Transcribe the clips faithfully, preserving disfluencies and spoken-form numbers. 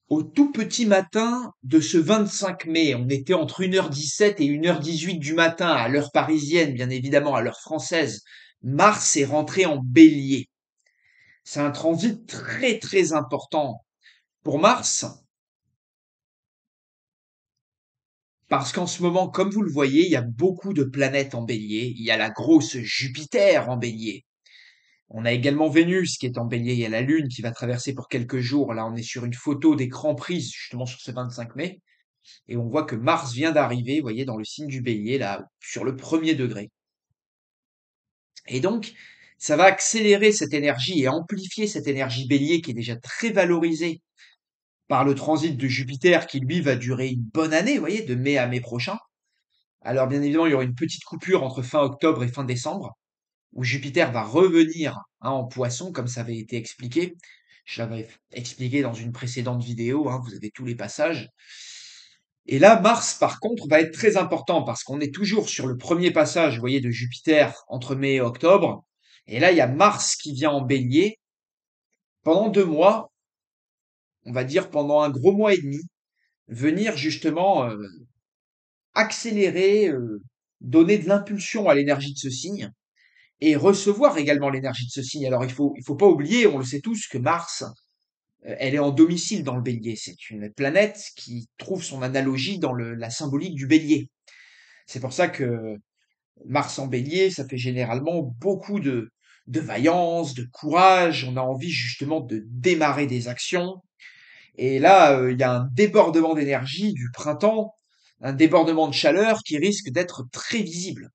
Au tout petit matin de ce vingt-cinq mai, on était entre une heure dix-sept et une heure dix-huit du matin, à l'heure parisienne, bien évidemment, à l'heure française. Mars est rentré en bélier. C'est un transit très très important pour Mars, parce qu'en ce moment, comme vous le voyez, il y a beaucoup de planètes en bélier. Il y a la grosse Jupiter en bélier. On a également Vénus qui est en bélier. Il y a la Lune qui va traverser pour quelques jours. Là, on est sur une photo d'écran prise justement sur ce vingt-cinq mai. Et on voit que Mars vient d'arriver, vous voyez, dans le signe du bélier, là, sur le premier degré. Et donc, ça va accélérer cette énergie et amplifier cette énergie bélier qui est déjà très valorisée par le transit de Jupiter qui, lui, va durer une bonne année, vous voyez, de mai à mai prochain. Alors, bien évidemment, il y aura une petite coupure entre fin octobre et fin décembre, où Jupiter va revenir hein, en poisson, comme ça avait été expliqué. Je l'avais expliqué dans une précédente vidéo, hein, vous avez tous les passages. Et là, Mars, par contre, va être très important parce qu'on est toujours sur le premier passage, vous voyez, de Jupiter entre mai et octobre. Et là, il y a Mars qui vient en bélier pendant deux mois, on va dire pendant un gros mois et demi, venir justement euh, accélérer, euh, donner de l'impulsion à l'énergie de ce signe et recevoir également l'énergie de ce signe. Alors, il faut, il faut pas oublier, on le sait tous, que Mars, euh, elle est en domicile dans le bélier. C'est une planète qui trouve son analogie dans le, la symbolique du bélier. C'est pour ça que Mars en bélier, ça fait généralement beaucoup de, de vaillance, de courage. On a envie justement de démarrer des actions. Et là, euh, il y a un débordement d'énergie du printemps, un débordement de chaleur qui risque d'être très visible.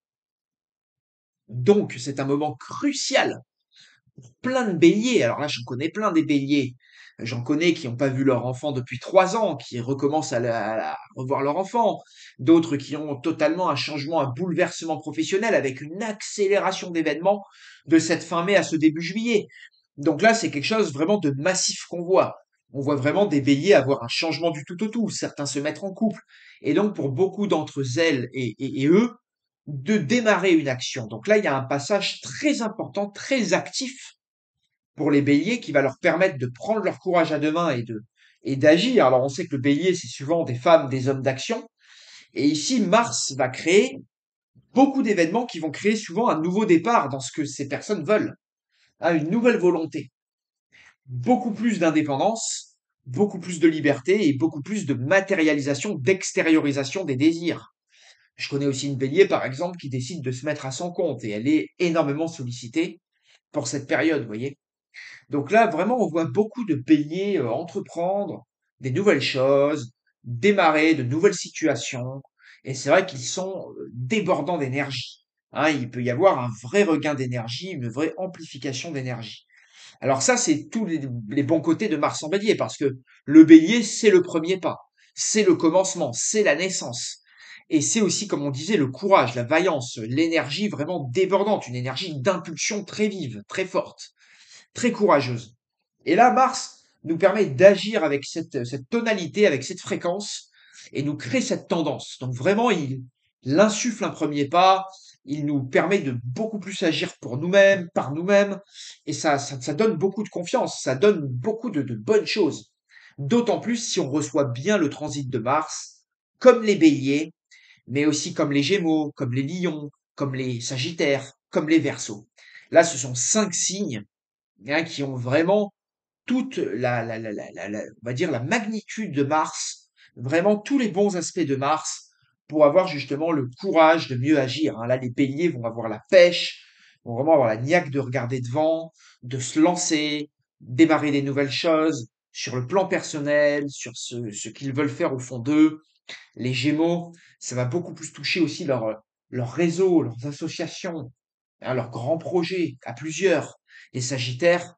Donc, c'est un moment crucial pour plein de béliers. Alors là, j'en connais plein des béliers. J'en connais qui n'ont pas vu leur enfant depuis trois ans, qui recommencent à, la- à la- revoir leur enfant. D'autres qui ont totalement un changement, un bouleversement professionnel avec une accélération d'événements de cette fin mai à ce début juillet. Donc là, c'est quelque chose vraiment de massif qu'on voit. On voit vraiment des béliers avoir un changement du tout au tout, certains se mettre en couple. Et donc, pour beaucoup d'entre elles et, et, et eux, de démarrer une action. Donc là, il y a un passage très important, très actif pour les béliers qui va leur permettre de prendre leur courage à deux mains et de et d'agir. Alors on sait que le bélier, c'est souvent des femmes, des hommes d'action. Et ici, Mars va créer beaucoup d'événements qui vont créer souvent un nouveau départ dans ce que ces personnes veulent, hein, une nouvelle volonté, beaucoup plus d'indépendance, beaucoup plus de liberté et beaucoup plus de matérialisation, d'extériorisation des désirs. Je connais aussi une bélier, par exemple, qui décide de se mettre à son compte et elle est énormément sollicitée pour cette période, vous voyez. Donc là, vraiment, on voit beaucoup de béliers euh, entreprendre des nouvelles choses, démarrer de nouvelles situations. Et c'est vrai qu'ils sont euh, débordants d'énergie. Hein, il peut y avoir un vrai regain d'énergie, une vraie amplification d'énergie. Alors ça, c'est tous les, les bons côtés de Mars en bélier, parce que le bélier, c'est le premier pas, c'est le commencement, c'est la naissance. Et c'est aussi, comme on disait, le courage, la vaillance, l'énergie vraiment débordante, une énergie d'impulsion très vive, très forte, très courageuse. Et là, Mars nous permet d'agir avec cette, cette tonalité, avec cette fréquence, et nous crée cette tendance. Donc vraiment, il, il insuffle un premier pas, il nous permet de beaucoup plus agir pour nous-mêmes, par nous-mêmes, et ça, ça, ça donne beaucoup de confiance, ça donne beaucoup de, de bonnes choses. D'autant plus si on reçoit bien le transit de Mars, comme les béliers, mais aussi comme les gémeaux, comme les lions, comme les sagittaires, comme les verseaux. Là, ce sont cinq signes hein, qui ont vraiment toute la, la, la, la, la, la- on va dire la magnitude de Mars, vraiment tous les bons aspects de Mars pour avoir justement le courage de mieux agir. Hein. Là, les béliers vont avoir la pêche, vont vraiment avoir la niaque de regarder devant, de se lancer, démarrer des nouvelles choses sur le plan personnel, sur ce, ce qu'ils veulent faire au fond d'eux. Les Gémeaux, ça va beaucoup plus toucher aussi leur, leur réseau, leurs associations, hein, leurs grands projets à plusieurs. Les Sagittaires,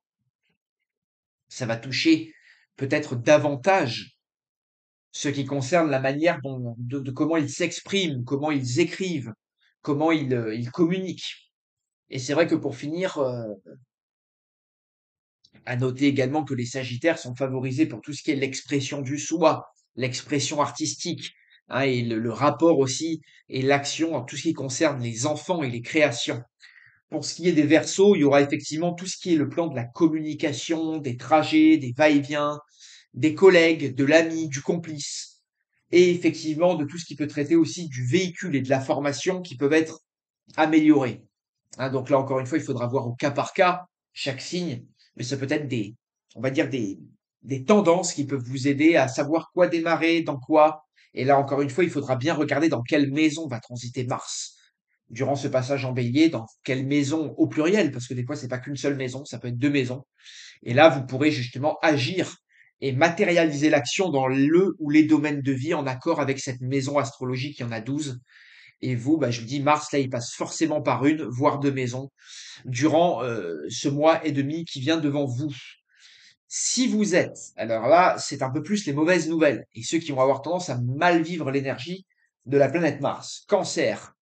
ça va toucher peut-être davantage ce qui concerne la manière dont, de, de comment ils s'expriment, comment ils écrivent, comment ils, euh, ils communiquent. Et c'est vrai que pour finir, euh, à noter également que les Sagittaires sont favorisés pour tout ce qui est l'expression du soi, l'expression artistique, hein, et le, le rapport aussi et l'action en tout ce qui concerne les enfants et les créations. Pour ce qui est des Verseaux, il y aura effectivement tout ce qui est le plan de la communication, des trajets, des va-et-vient, des collègues, de l'ami, du complice, et effectivement de tout ce qui peut traiter aussi du véhicule et de la formation qui peuvent être améliorés. Hein, donc là, encore une fois, il faudra voir au cas par cas chaque signe, mais ça peut être des, on va dire des, des tendances qui peuvent vous aider à savoir quoi démarrer, dans quoi. Et là, encore une fois, il faudra bien regarder dans quelle maison va transiter Mars durant ce passage en bélier, dans quelle maison au pluriel, parce que des fois, c'est pas qu'une seule maison, ça peut être deux maisons. Et là, vous pourrez justement agir et matérialiser l'action dans le ou les domaines de vie en accord avec cette maison astrologique, il y en a douze. Et vous, bah, je vous dis, Mars, là, il passe forcément par une, voire deux maisons, durant euh, ce mois et demi qui vient devant vous. Si vous êtes, alors là, c'est un peu plus les mauvaises nouvelles, et ceux qui vont avoir tendance à mal vivre l'énergie de la planète Mars. Cancer,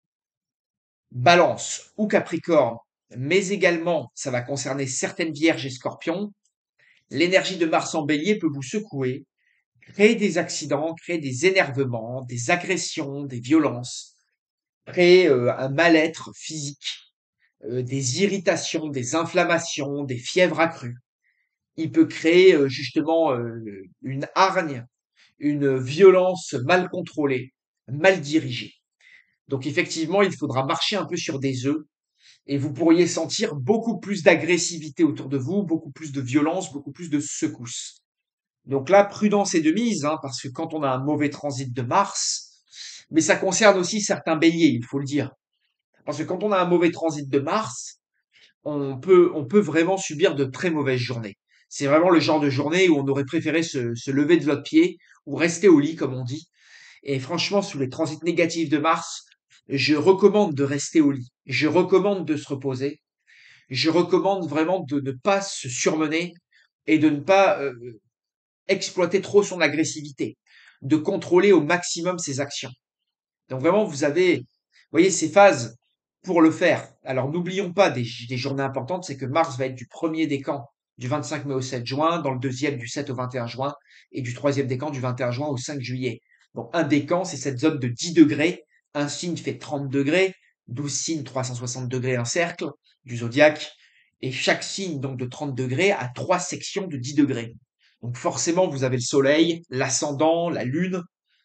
Balance ou Capricorne, mais également, ça va concerner certaines Vierges et Scorpions. L'énergie de Mars en bélier peut vous secouer, créer des accidents, créer des énervements, des agressions, des violences, créer euh, un mal-être physique, euh, des irritations, des inflammations, des fièvres accrues. Il peut créer euh, justement euh, une hargne, une violence mal contrôlée, mal dirigée. Donc effectivement, il faudra marcher un peu sur des œufs et vous pourriez sentir beaucoup plus d'agressivité autour de vous, beaucoup plus de violence, beaucoup plus de secousses. Donc là, prudence est de mise, hein, parce que quand on a un mauvais transit de Mars, mais ça concerne aussi certains béliers, il faut le dire. Parce que quand on a un mauvais transit de Mars, on peut, on peut vraiment subir de très mauvaises journées. C'est vraiment le genre de journée où on aurait préféré se, se lever de votre pied ou rester au lit, comme on dit. Et franchement, sous les transits négatifs de Mars, je recommande de rester au lit. Je recommande de se reposer. Je recommande vraiment de ne pas se surmener et de ne pas euh, exploiter trop son agressivité, de contrôler au maximum ses actions. Donc vraiment, vous avez, vous voyez, ces phases pour le faire. Alors n'oublions pas des, des journées importantes, c'est que Mars va être du premier décan du vingt-cinq mai au sept juin, dans le deuxième du sept au vingt et un juin, et du troisième décan du vingt et un juin au cinq juillet. Donc un décan, c'est cette zone de dix degrés, un signe fait trente degrés, douze signes, trois cent soixante degrés, un cercle du zodiaque, et chaque signe donc de trente degrés a trois sections de dix degrés. Donc forcément, vous avez le soleil, l'ascendant, la lune,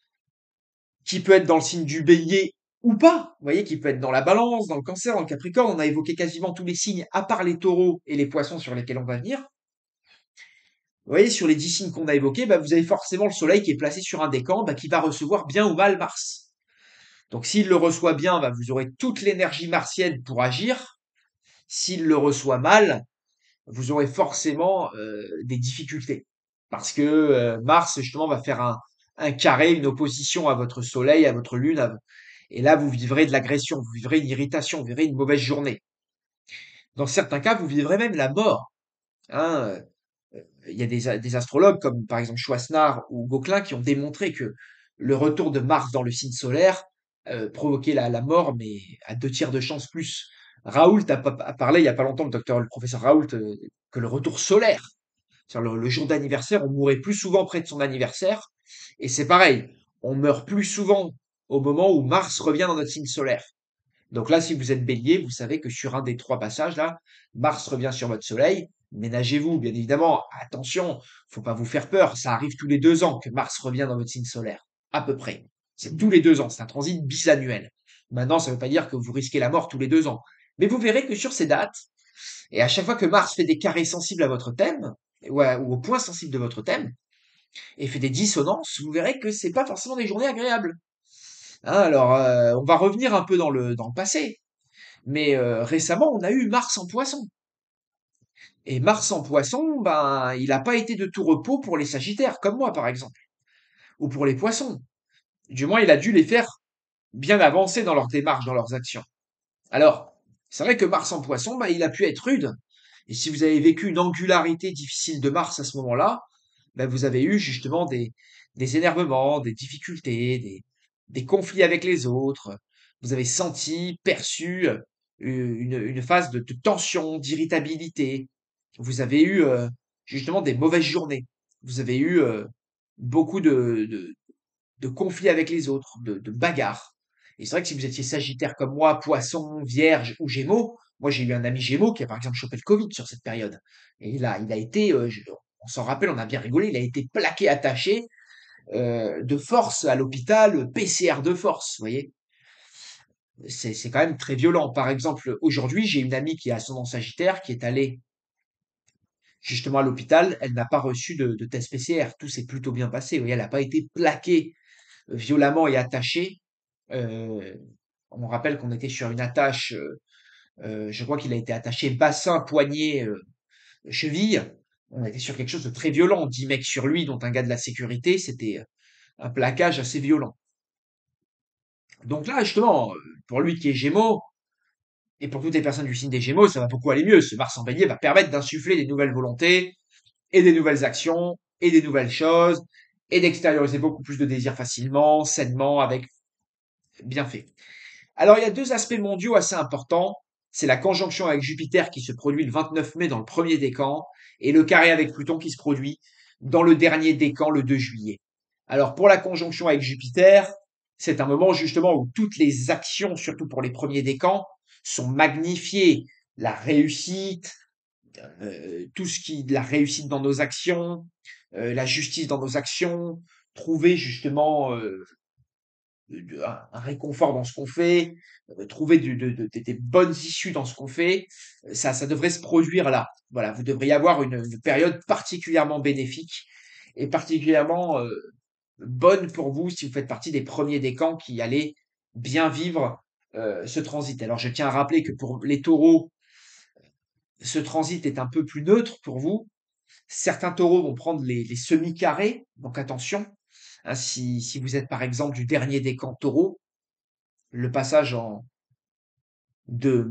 qui peut être dans le signe du bélier ou pas. Vous voyez, qui peut être dans la balance, dans le cancer, dans le capricorne. On a évoqué quasiment tous les signes, à part les taureaux et les poissons sur lesquels on va venir. Vous voyez, sur les dix signes qu'on a évoqués, bah, vous avez forcément le soleil qui est placé sur un décan, bah, qui va recevoir bien ou mal Mars. Donc s'il le reçoit bien, bah, vous aurez toute l'énergie martienne pour agir. S'il le reçoit mal, vous aurez forcément euh, des difficultés. Parce que euh, Mars, justement, va faire un, un carré, une opposition à votre Soleil, à votre Lune. à- Et là, vous vivrez de l'agression, vous vivrez une irritation, vous vivrez une mauvaise journée. Dans certains cas, vous vivrez même la mort. Hein. Euh, Il y a des, a- des astrologues comme par exemple Schwarzschild ou Gauquelin qui ont démontré que le retour de Mars dans le signe solaire euh, provoquait la, la mort, mais à deux tiers de chance plus. Raoult a, pa- a parlé il y a pas longtemps, le docteur, le professeur Raoult, euh, que le retour solaire, c'est-à-dire le, le jour d'anniversaire, on mourrait plus souvent près de son anniversaire. Et c'est pareil, on meurt plus souvent au moment où Mars revient dans notre signe solaire. Donc là, si vous êtes bélier, vous savez que sur un des trois passages, là, Mars revient sur votre soleil. Ménagez-vous, bien évidemment. Attention, faut pas vous faire peur. Ça arrive tous les deux ans que Mars revient dans votre signe solaire. À peu près. C'est tous les deux ans. C'est un transit bisannuel. Maintenant, ça ne veut pas dire que vous risquez la mort tous les deux ans. Mais vous verrez que sur ces dates, et à chaque fois que Mars fait des carrés sensibles à votre thème, ou, à- ou au point sensible de votre thème, et fait des dissonances, vous verrez que c'est pas forcément des journées agréables. Hein, alors, euh, on va revenir un peu dans le, dans le passé. Mais euh, récemment, on a eu Mars en poisson. Et Mars en poisson, ben, il n'a pas été de tout repos pour les Sagittaires, comme moi par exemple, ou pour les poissons. Du moins, il a dû les faire bien avancer dans leur démarche, dans leurs actions. Alors, c'est vrai que Mars en poisson, ben, il a pu être rude. Et si vous avez vécu une angularité difficile de Mars à ce moment-là, ben, vous avez eu justement des, des énervements, des difficultés, des, des conflits avec les autres. Vous avez senti, perçu euh, une, une phase de, de tension, d'irritabilité. Vous avez eu euh, justement des mauvaises journées. Vous avez eu euh, beaucoup de, de, de conflits avec les autres, de, de bagarres. Et c'est vrai que si vous étiez Sagittaire comme moi, Poisson, Vierge ou Gémeaux, moi j'ai eu un ami Gémeaux qui a par exemple chopé le Covid sur cette période. Et il a, il a été, euh, je- on s'en rappelle, on a bien rigolé, il a été plaqué, attaché, heu, de force à l'hôpital, P C R de force, vous voyez? C'est c'est quand même très violent. Par exemple, aujourd'hui, j'ai une amie qui a ascendant Sagittaire qui est allée justement à l'hôpital, elle n'a pas reçu de de test P C R. Tout s'est plutôt bien passé, vous voyez? Elle a pas été plaquée, heu, violemment et attachée. Heu, on rappelle qu'on était sur une attache, heu heu, je crois qu'il a été attaché bassin, poignet, heu, cheville. On était sur quelque chose de très violent. dix mecs sur lui, dont un gars de la sécurité. C'était, heu, un plaquage assez violent. Donc là, justement, heu, pour lui qui est Gémeaux et pour toutes les personnes du signe des Gémeaux, ça va beaucoup aller mieux. Ce Mars en Bélier va permettre d'insuffler des nouvelles volontés et des nouvelles actions et des nouvelles choses et d'extérioriser beaucoup plus de désirs facilement, sainement, avec bien fait. Alors, il y a deux aspects mondiaux assez importants. C'est la conjonction avec Jupiter qui se produit le vingt-neuf mai dans le premier décan et le carré avec Pluton qui se produit dans le dernier décan le deux juillet. Alors, pour la conjonction avec Jupiter, c'est un moment justement où toutes les actions, surtout pour les premiers décans, sont magnifiées. La réussite, euh, tout ce qui, la réussite dans nos actions, euh, la justice dans nos actions, trouver justement euh, de- un, un réconfort dans ce qu'on fait, euh, trouver du- de- de- des bonnes issues dans ce qu'on fait, euh, ça, ça devrait se produire là. Voilà, vous devriez avoir une, une période particulièrement bénéfique et particulièrement euh, bonne pour vous si vous faites partie des premiers décans qui allaient bien vivre euh, ce transit. Alors je tiens à rappeler que pour les taureaux, ce transit est un peu plus neutre pour vous. Certains taureaux vont prendre les, les semi-carrés, donc attention. Hein, si, si vous êtes par exemple du dernier décan taureau, le passage en, de,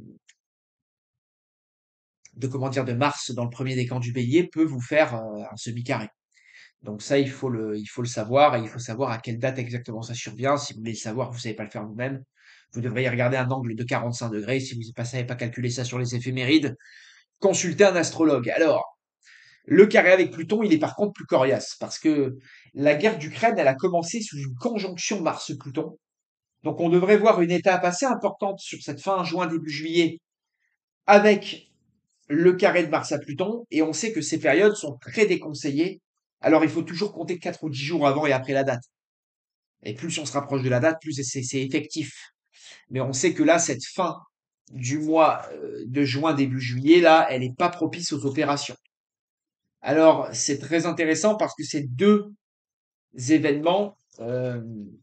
de comment dire de Mars dans le premier décan du Bélier peut vous faire euh, un semi-carré. Donc ça, il faut le, il faut le savoir et il faut savoir à quelle date exactement ça survient. Si vous voulez le savoir, vous savez pas le faire vous-même. Vous devriez regarder un angle de quarante-cinq degrés. Si vous ne savez pas calculer ça sur les éphémérides, consultez un astrologue. Alors, le carré avec Pluton, il est par contre plus coriace parce que la guerre d'Ukraine, elle a commencé sous une conjonction Mars-Pluton. Donc on devrait voir une étape assez importante sur cette fin juin, début juillet avec le carré de Mars à Pluton, et on sait que ces périodes sont très déconseillées. Alors il faut toujours compter quatre ou dix jours avant et après la date. Et plus on se rapproche de la date, plus c'est c'est effectif. Mais on sait que là, cette fin du mois euh, de juin, début juillet, là, elle n'est pas propice aux opérations. Alors c'est très intéressant parce que ces deux événements euh,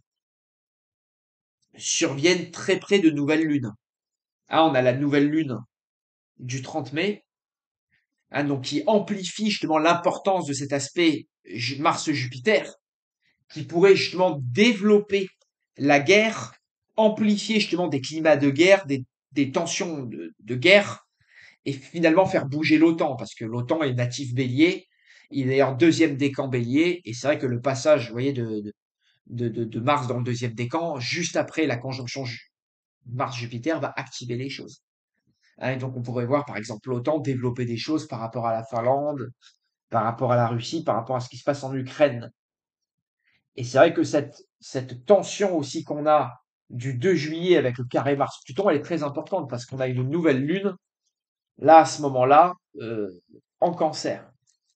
surviennent très près de nouvelles lunes. Ah, on a la nouvelle lune du trente mai, hein, donc qui amplifie justement l'importance de cet aspect Mars-Jupiter, qui pourrait justement développer la guerre, amplifier justement des climats de guerre, des, des tensions de, de guerre, et finalement faire bouger l'OTAN, parce que l'OTAN est natif bélier, il est d'ailleurs deuxième décan bélier, et c'est vrai que le passage, vous voyez, de, de, de, de Mars dans le deuxième décan, juste après la conjonction Mars-Jupiter, va activer les choses. Hein, et donc on pourrait voir par exemple l'OTAN développer des choses par rapport à la Finlande, par rapport à la Russie, par rapport à ce qui se passe en Ukraine. Et c'est vrai que cette, cette tension aussi qu'on a du deux juillet avec le carré Mars-Pluton, elle est très importante parce qu'on a une nouvelle lune, là, à ce moment-là, euh, en cancer.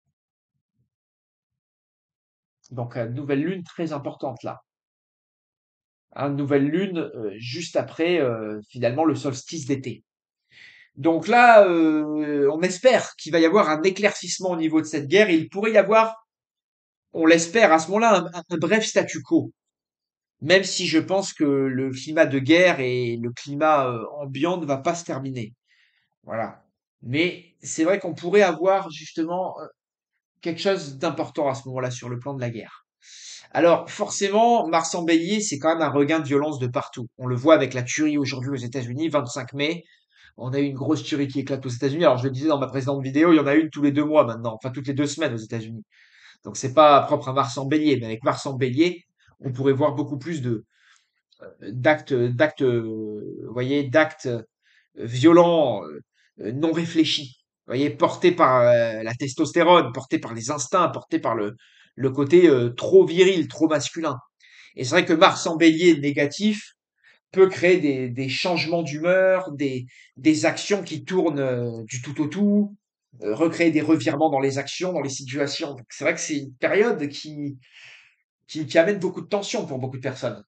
Donc, une nouvelle lune très importante là. Une nouvelle lune euh, juste après, euh, finalement, le solstice d'été. Donc là, euh, on espère qu'il va y avoir un éclaircissement au niveau de cette guerre. Et il pourrait y avoir, on l'espère à ce moment-là, un, un bref statu quo. Même si je pense que le climat de guerre et le climat euh, ambiant ne va pas se terminer. Voilà. Mais c'est vrai qu'on pourrait avoir justement euh, quelque chose d'important à ce moment-là sur le plan de la guerre. Alors forcément, Mars en Bélier, c'est quand même un regain de violence de partout. On le voit avec la tuerie aujourd'hui aux États-Unis, vingt-cinq mai. On a eu une grosse tuerie qui éclate aux États-Unis. Alors je le disais dans ma précédente vidéo, il y en a une tous les deux mois maintenant, enfin toutes les deux semaines aux États-Unis. Donc c'est pas propre à Mars en Bélier, mais avec Mars en Bélier, on pourrait voir beaucoup plus de d'actes, d'actes, euh, vous voyez, d'actes euh, violents, euh, non réfléchis. Vous voyez, portés par euh, la testostérone, portés par les instincts, portés par le, le côté euh, trop viril, trop masculin. Et c'est vrai que Mars en bélier négatif peut créer des, des changements d'humeur, des, des actions qui tournent euh, du tout au tout. euh, recréer des revirements dans les actions, dans les situations. Donc, c'est vrai que c'est une période qui, qui, qui amène beaucoup de tension pour beaucoup de personnes.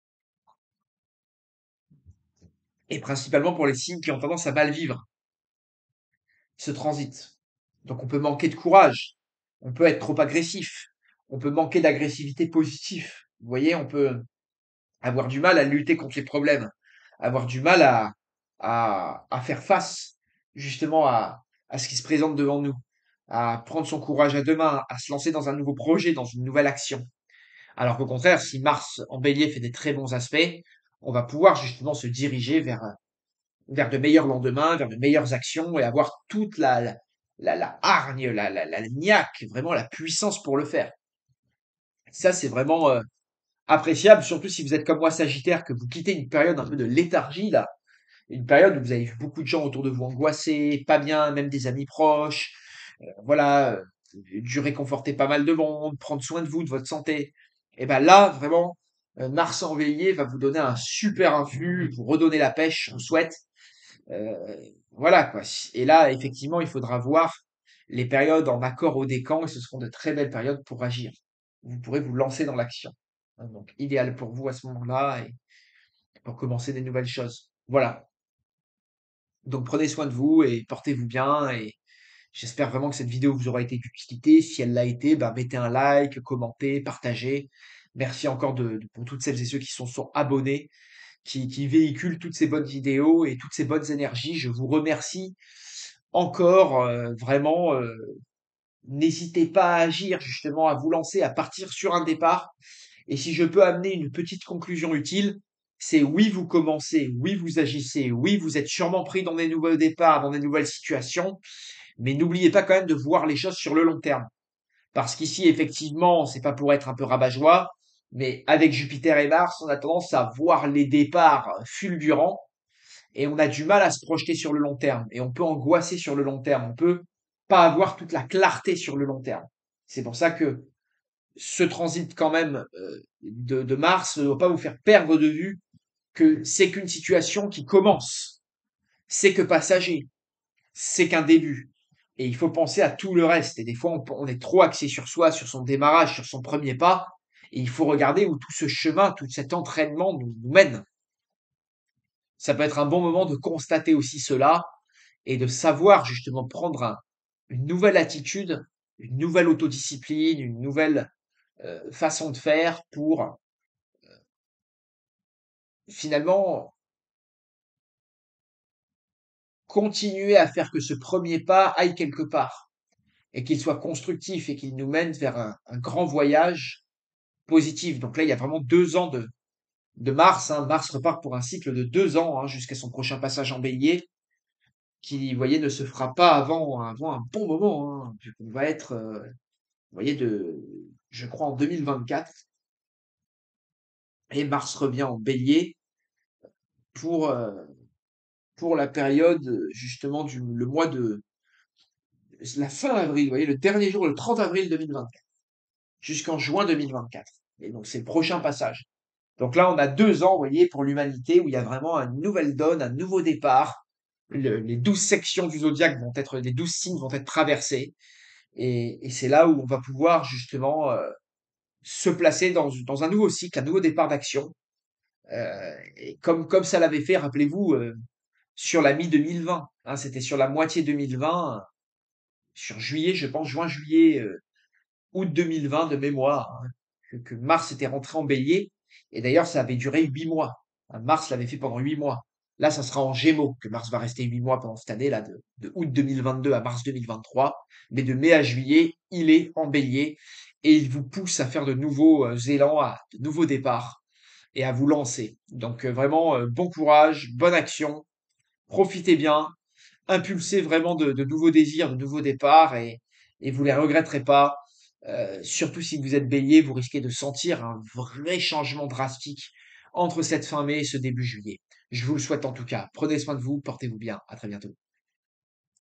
Et principalement pour les signes qui ont tendance à mal vivre ce transit. Donc on peut manquer de courage, on peut être trop agressif, on peut manquer d'agressivité positive. Vous voyez, on peut avoir du mal à lutter contre les problèmes, avoir du mal à, à, à faire face justement à, à ce qui se présente devant nous, à prendre son courage à deux mains, à se lancer dans un nouveau projet, dans une nouvelle action. Alors qu'au contraire, si Mars en bélier fait des très bons aspects, on va pouvoir justement se diriger vers, vers de meilleurs lendemains, vers de meilleures actions et avoir toute la, la, la, la hargne, la, la, la niaque, vraiment la puissance pour le faire. Ça, c'est vraiment euh, appréciable, surtout si vous êtes comme moi Sagittaire, que vous quittez une période un peu de léthargie, là, une période où vous avez vu beaucoup de gens autour de vous angoissés, pas bien, même des amis proches, euh, voilà, euh, dû réconforter pas mal de monde, prendre soin de vous, de votre santé. Et ben là, vraiment, euh, Mars en bélier va vous donner un super influx, vous redonner la pêche, on souhaite. Euh, voilà quoi. Et là, effectivement, il faudra voir les périodes en accord au décan et ce seront de très belles périodes pour agir. Vous pourrez vous lancer dans l'action. Hein, donc, idéal pour vous à ce moment-là et pour commencer des nouvelles choses. Voilà. Donc, prenez soin de vous et portez-vous bien et j'espère vraiment que cette vidéo vous aura été d'utilité. Si elle l'a été, bah, mettez un like, commentez, partagez. Merci encore de, de- pour toutes celles et ceux qui sont, sont abonnés, qui, qui véhiculent toutes ces bonnes vidéos et toutes ces bonnes énergies. Je vous remercie encore, euh, vraiment, euh, n'hésitez pas à agir, justement, à vous lancer, à partir sur un départ. Et si je peux amener une petite conclusion utile, c'est oui, vous commencez, oui, vous agissez, oui, vous êtes sûrement pris dans des nouveaux départs, dans des nouvelles situations, mais n'oubliez pas quand même de voir les choses sur le long terme. Parce qu'ici, effectivement, c'est pas pour être un peu rabat-joie, mais avec Jupiter et Mars, on a tendance à voir les départs fulgurants et on a du mal à se projeter sur le long terme et on peut angoisser sur le long terme. On peut pas avoir toute la clarté sur le long terme. C'est pour ça que ce transit quand même euh, de, de Mars ne doit pas vous faire perdre de vue que c'est qu'une situation qui commence, c'est que passager, c'est qu'un début. Et il faut penser à tout le reste. Et des fois, on, on est trop axé sur soi, sur son démarrage, sur son premier pas. Et il faut regarder où tout ce chemin, tout cet entraînement nous, nous mène. Ça peut être un bon moment de constater aussi cela et de savoir justement prendre un- une nouvelle attitude, une nouvelle autodiscipline, une nouvelle euh, façon de faire pour finalement continuer à faire que ce premier pas aille quelque part et qu'il soit constructif et qu'il nous mène vers un, un grand voyage positif. Donc là, il y a vraiment deux ans de, de Mars. Hein. Mars repart pour un cycle de deux ans hein, jusqu'à son prochain passage en bélier qui, vous voyez, ne se fera pas avant, avant un bon moment. Hein. On va être, euh, vous voyez, de, je crois, en deux mille vingt-quatre. Et Mars revient en bélier pour, euh, pour la période, justement, du le mois de la fin avril, vous voyez, le dernier jour, le trente avril deux mille vingt-quatre, jusqu'en juin deux mille vingt-quatre. Et donc, c'est le prochain passage. Donc là, on a deux ans, vous voyez, pour l'humanité, où il y a vraiment une nouvelle donne, un nouveau départ. Le- les douze sections du zodiaque vont être, les douze signes vont être traversés. Et, et c'est là où on va pouvoir, justement, euh, se placer dans, dans un nouveau cycle, un nouveau départ d'action. Euh, et comme, comme ça l'avait fait, rappelez-vous, euh, sur la mi-deux mille vingt, hein, c'était sur la moitié deux mille vingt, sur juillet, je pense, juin-juillet, euh, août deux mille vingt de mémoire, hein, que, que Mars était rentré en bélier. Et d'ailleurs, ça avait duré huit mois. Hein, Mars l'avait fait pendant huit mois. Là, ça sera en Gémeaux que Mars va rester huit mois pendant cette année, là, de, de août deux mille vingt-deux à mars deux mille vingt-trois. Mais de mai à juillet, il est en bélier et il vous pousse à faire de nouveaux euh, élans, à de nouveaux départs et à vous lancer. Donc euh, vraiment, euh, bon courage, bonne action, profitez bien, impulsez vraiment de, de nouveaux désirs, de nouveaux départs et, et vous les regretterez pas. Euh, surtout si vous êtes bélier, vous risquez de sentir un vrai changement drastique entre cette fin mai et ce début juillet. Je vous le souhaite en tout cas. Prenez soin de vous, portez-vous bien. À très bientôt.